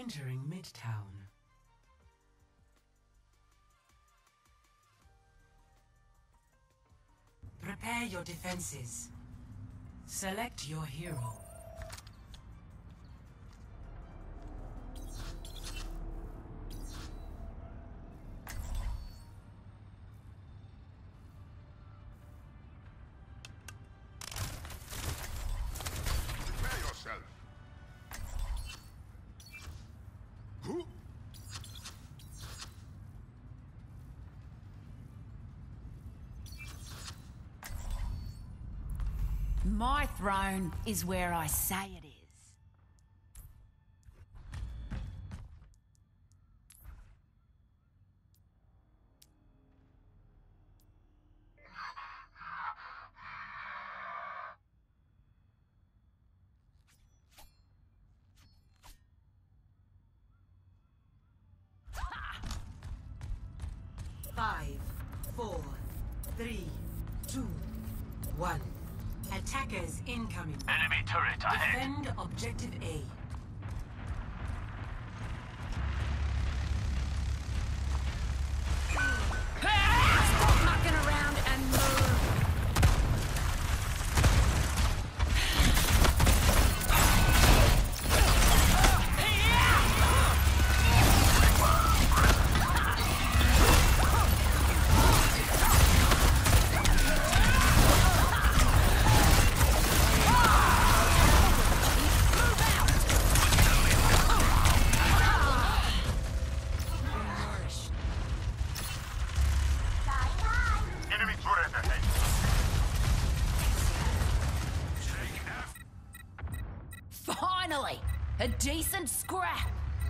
Entering Midtown. Prepare your defenses. Select your hero. Prepare yourself. My throne is where I say it is. Five, four, three, two, one. Attackers incoming. Enemy turret ahead. Defend objective A. Stop mucking around and move! Enemy turret ahead. Finally! A decent scrap!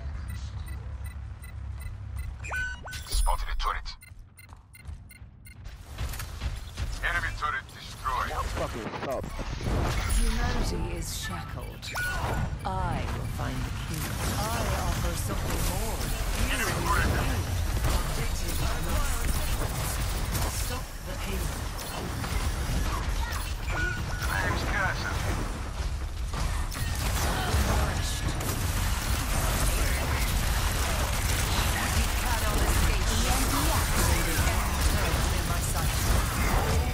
Spotted a turret. Enemy turret destroyed. Humanity is shackled. I will find the cure. I offer something more. Enemy turret ahead. Objective lost. Stop the payload. Flames castle. Nourished. You cannot escape me. Deactivated. Turret in my sight.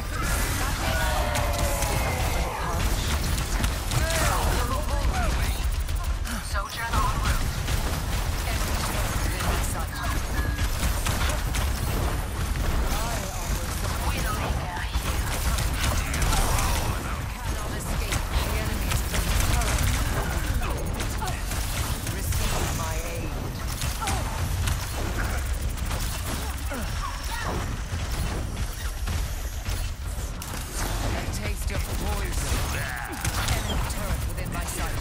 Soldier en route. Enemy turret in my sight. Widowmaker here. Cannot escape. The enemy is turret. Receive my aid. A taste of poison. Enemy turret within my sight.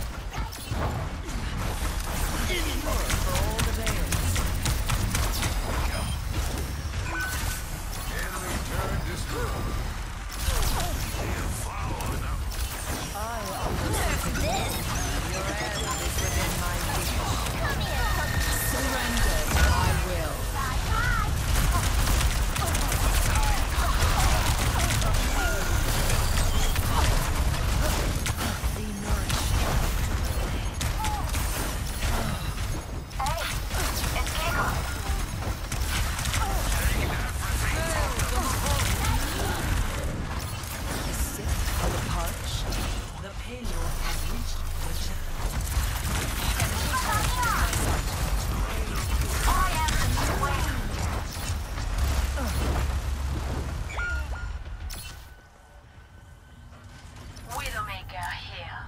For all the veils. Enemy turret destroyed. I offer something. Your end is within my reach. Surrender to my will. Be nourished. The sick or the parched. The payload has reached the channel. Widowmaker here.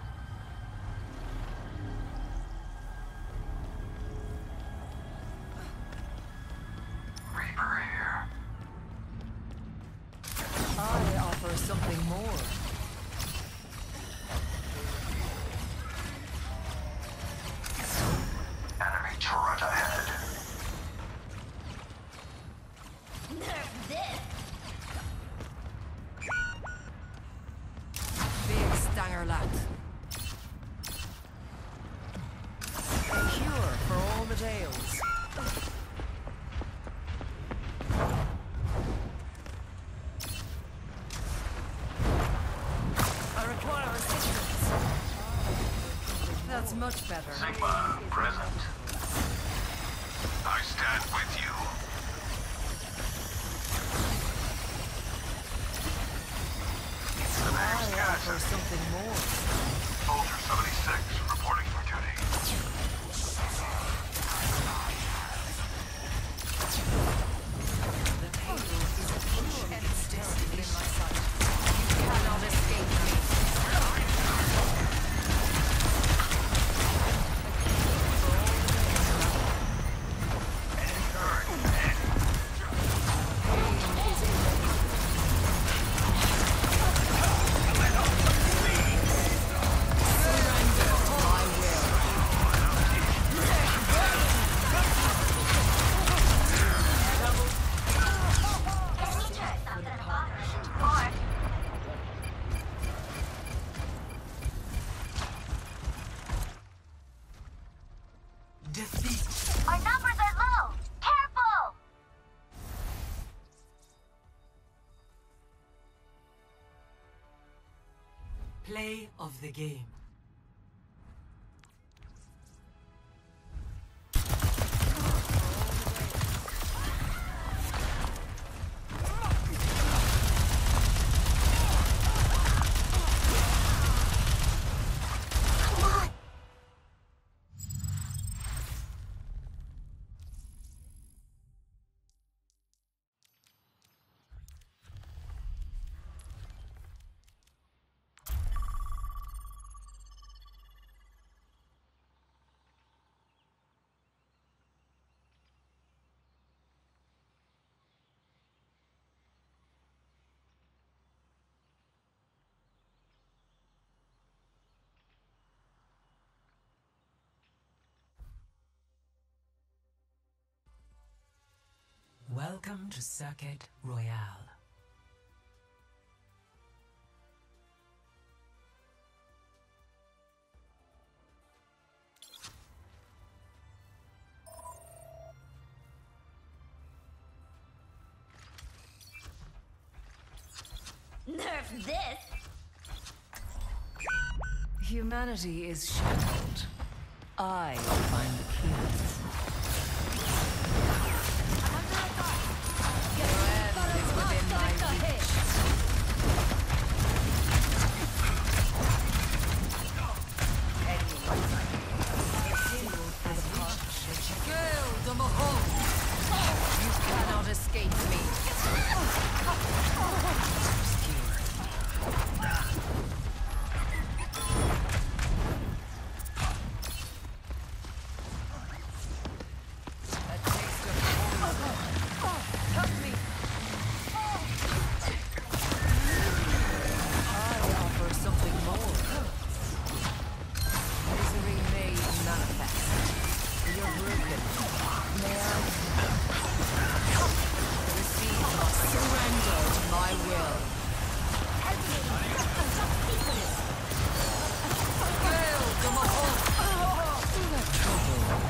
Reaper here. I offer something more. Enemy turret ahead. Big stanger lad. A cure for all the tales. That's much better. Sigma, present. I stand with you. The name's I offer Gadsden. something more. Soldier 76, reporting for duty. The payload is a pure and destiny in my sight. You cannot escape me. Pain is inevitable. Surrender to my will. Defeat. Our numbers are low. Careful! Play of the game. Welcome to Circuit Royale. Nerf this! Humanity is shackled. I will find the keys. Your end is within my reach. Gale de Mahon! You cannot escape me. A taste of poison. Cut me. I offer something more. Misery made manifest. You're broken. May I? Receive my surrender to my will. Fail to my hope. Trouble.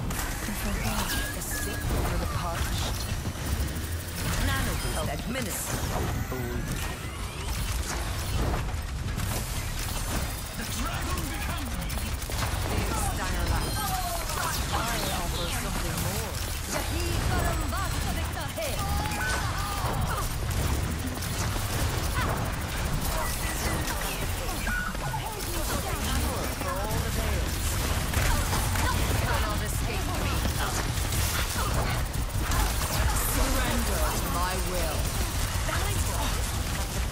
A sick for the parched. Nanoboost administered. Leave Stangerlap. I offer something more. Power for all the tales. Cannot escape me. Surrender to my will.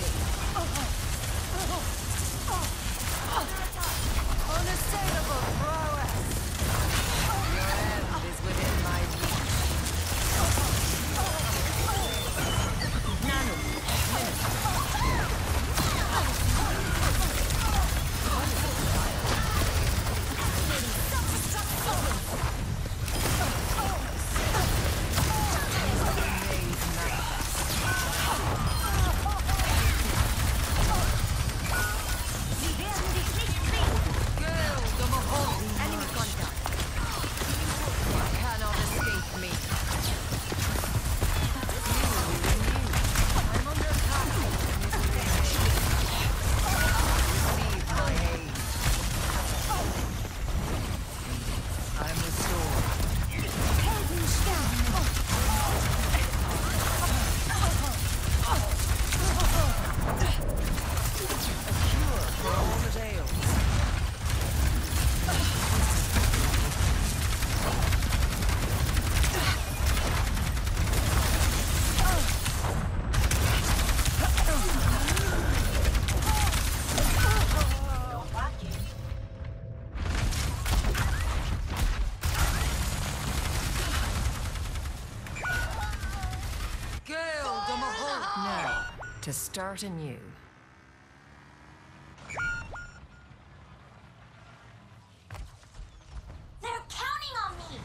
Now, to start anew. They're counting on me!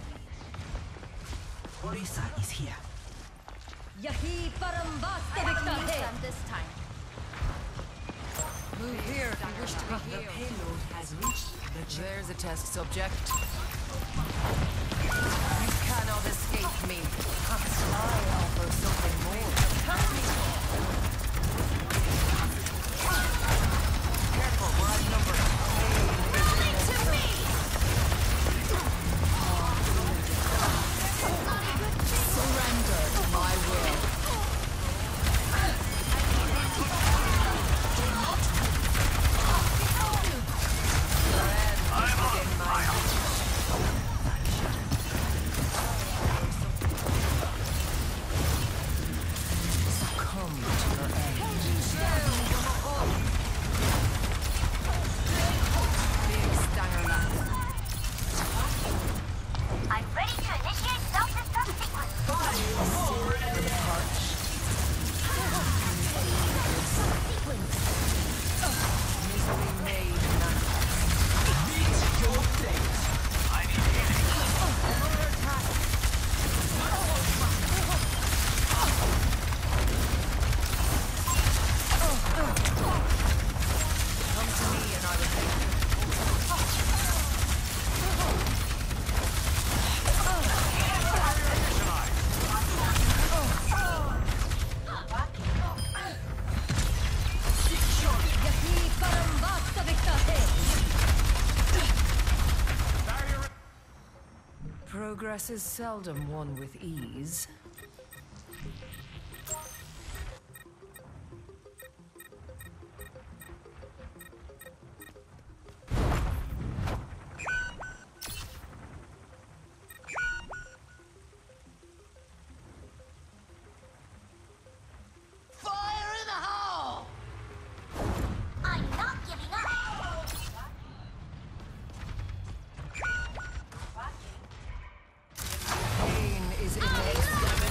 Orisa is here. Yahi Parambasta Them this time. Move here if you wish to be The healed. payload has reached the chip. There's a test subject. You cannot escape me. I offer something more. Careful, we're outnumbered. Coming to me! Surrender to my will. I'm on fire. Succumb to your end. Big Stanger Lass. I'm ready to initiate self-destruct sequence. Misery made man. I need healing. Come to me and I will take you. Yahi Parambasta Victate! Progress is seldom won with ease. I'm not giving up! Pain is inextinguishable.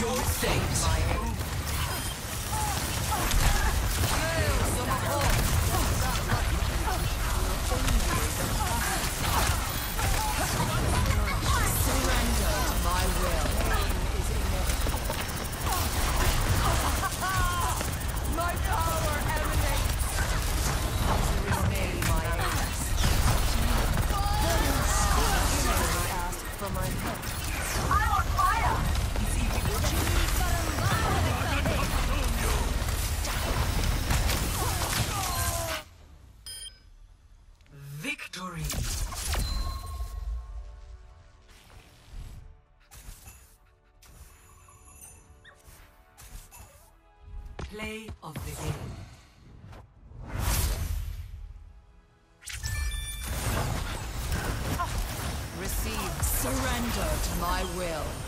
your fate. My aim. Surrender to my will. My power emanates. Obey my aims. Ask for my help. I'm on fire! Victory. Play of the game. Receive surrender to my will.